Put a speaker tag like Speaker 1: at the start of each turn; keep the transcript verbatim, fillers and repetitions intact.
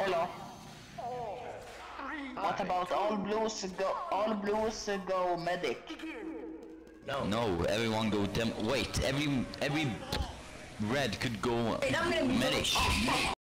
Speaker 1: Hello. What about all blues go? All blues go medic.
Speaker 2: No. No, everyone go dem- wait, every every red could go medic.